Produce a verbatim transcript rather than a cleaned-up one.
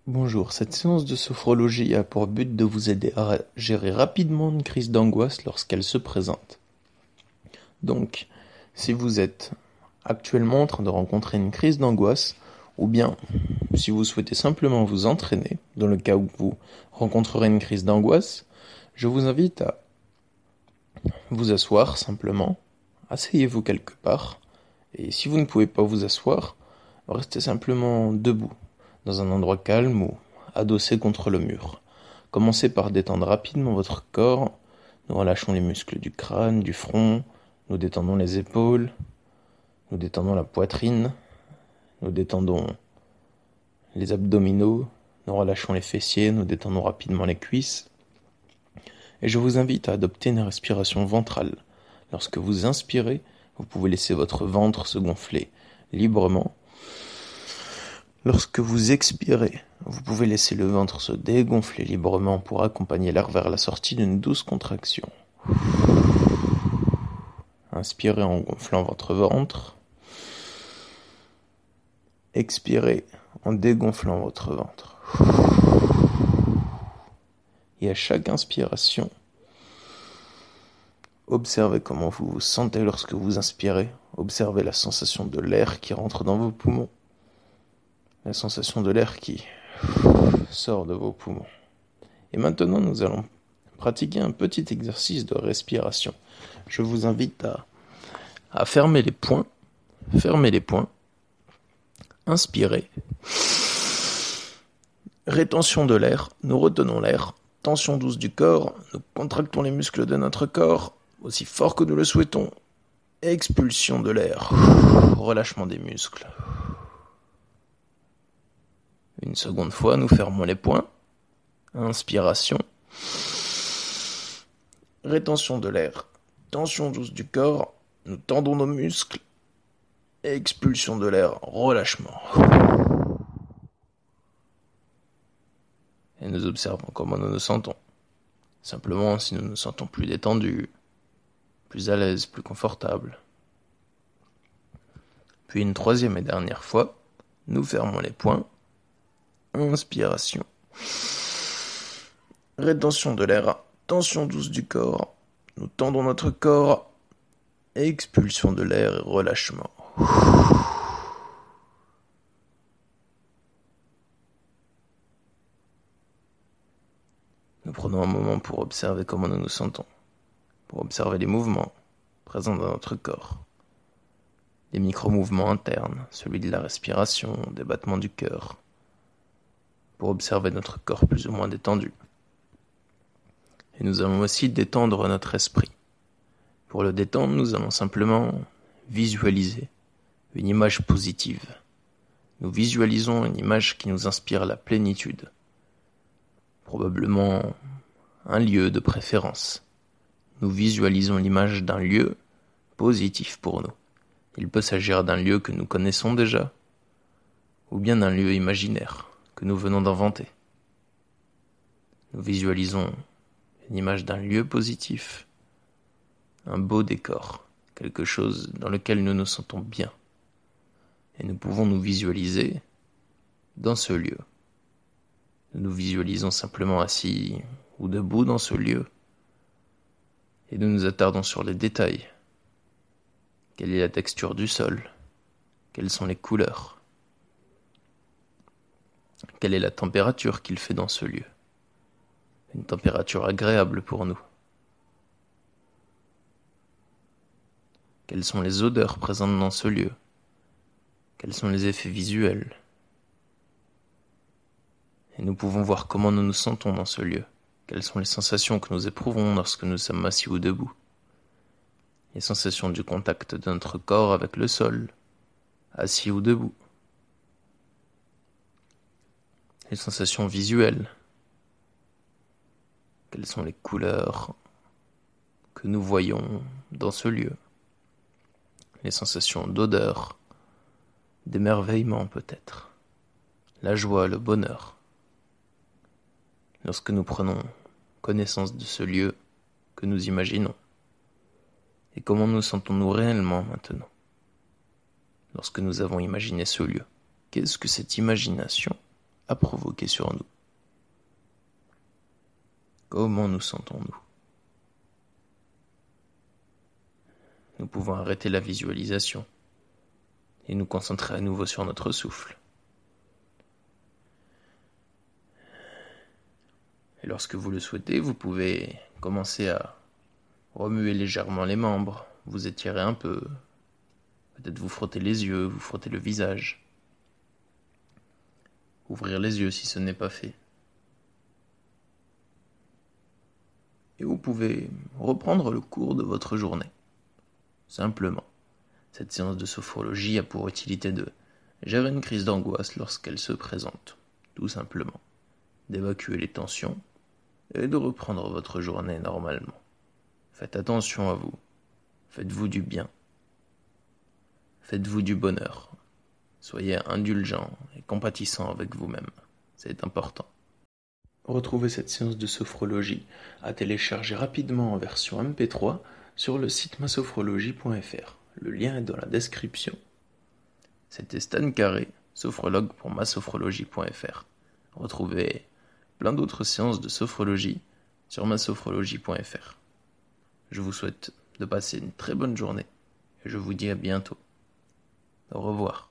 Bonjour, cette séance de sophrologie a pour but de vous aider à gérer rapidement une crise d'angoisse lorsqu'elle se présente. Donc, si vous êtes actuellement en train de rencontrer une crise d'angoisse, ou bien si vous souhaitez simplement vous entraîner, dans le cas où vous rencontrerez une crise d'angoisse, je vous invite à vous asseoir simplement, asseyez-vous quelque part, et si vous ne pouvez pas vous asseoir, restez simplement debout, dans un endroit calme ou adossé contre le mur. Commencez par détendre rapidement votre corps. Nous relâchons les muscles du crâne, du front, nous détendons les épaules, nous détendons la poitrine, nous détendons les abdominaux, nous relâchons les fessiers, nous détendons rapidement les cuisses. Et je vous invite à adopter une respiration ventrale. Lorsque vous inspirez, vous pouvez laisser votre ventre se gonfler librement. Lorsque vous expirez, vous pouvez laisser le ventre se dégonfler librement pour accompagner l'air vers la sortie d'une douce contraction. Inspirez en gonflant votre ventre. Expirez en dégonflant votre ventre. Et à chaque inspiration, observez comment vous vous sentez lorsque vous inspirez. Observez la sensation de l'air qui rentre dans vos poumons. La sensation de l'air qui sort de vos poumons. Et maintenant, nous allons pratiquer un petit exercice de respiration. Je vous invite à, à fermer les poings. Fermez les poings. Inspirez. Rétention de l'air. Nous retenons l'air. Tension douce du corps. Nous contractons les muscles de notre corps aussi fort que nous le souhaitons. Expulsion de l'air. Relâchement des muscles. Une seconde fois, nous fermons les poings. Inspiration. Rétention de l'air. Tension douce du corps. Nous tendons nos muscles. Expulsion de l'air. Relâchement. Et nous observons comment nous nous sentons. Simplement, si nous nous sentons plus détendus, plus à l'aise, plus confortables. Puis une troisième et dernière fois, nous fermons les poings. Inspiration. Rétention de l'air. Tension douce du corps. Nous tendons notre corps. Expulsion de l'air et relâchement. Nous prenons un moment pour observer comment nous nous sentons. Pour observer les mouvements présents dans notre corps. Les micro-mouvements internes, celui de la respiration, des battements du cœur. Pour observer notre corps plus ou moins détendu. Et nous allons aussi détendre notre esprit. Pour le détendre, nous allons simplement visualiser une image positive. Nous visualisons une image qui nous inspire la plénitude. Probablement un lieu de préférence. Nous visualisons l'image d'un lieu positif pour nous. Il peut s'agir d'un lieu que nous connaissons déjà, ou bien d'un lieu imaginaire que nous venons d'inventer. Nous visualisons une image d'un lieu positif, un beau décor, quelque chose dans lequel nous nous sentons bien. Et nous pouvons nous visualiser dans ce lieu. Nous nous visualisons simplement assis ou debout dans ce lieu. Et nous nous attardons sur les détails. Quelle est la texture du sol? Quelles sont les couleurs? Quelle est la température qu'il fait dans ce lieu? Une température agréable pour nous. Quelles sont les odeurs présentes dans ce lieu? Quels sont les effets visuels? Et nous pouvons voir comment nous nous sentons dans ce lieu. Quelles sont les sensations que nous éprouvons lorsque nous sommes assis ou debout? Les sensations du contact de notre corps avec le sol, assis ou debout. Les sensations visuelles. Quelles sont les couleurs que nous voyons dans ce lieu? Les sensations d'odeur, d'émerveillement peut-être, la joie, le bonheur. Lorsque nous prenons connaissance de ce lieu que nous imaginons. Et comment nous sentons-nous réellement maintenant, lorsque nous avons imaginé ce lieu? Qu'est-ce que cette imagination a provoqué sur nous. Comment nous sentons-nous? Nous pouvons arrêter la visualisation et nous concentrer à nouveau sur notre souffle. Et lorsque vous le souhaitez, vous pouvez commencer à remuer légèrement les membres, vous étirer un peu, peut-être vous frotter les yeux, vous frotter le visage, ouvrir les yeux si ce n'est pas fait. Et vous pouvez reprendre le cours de votre journée. Simplement, cette séance de sophrologie a pour utilité de gérer une crise d'angoisse lorsqu'elle se présente, tout simplement, d'évacuer les tensions et de reprendre votre journée normalement. Faites attention à vous, faites-vous du bien, faites-vous du bonheur, soyez indulgent et compatissant avec vous-même, c'est important. Retrouvez cette séance de sophrologie à télécharger rapidement en version M P trois sur le site ma sophrologie point f r. Le lien est dans la description. C'était Stan Carré, sophrologue pour ma sophrologie point f r. Retrouvez plein d'autres séances de sophrologie sur ma sophrologie point f r. Je vous souhaite de passer une très bonne journée et je vous dis à bientôt. Au revoir.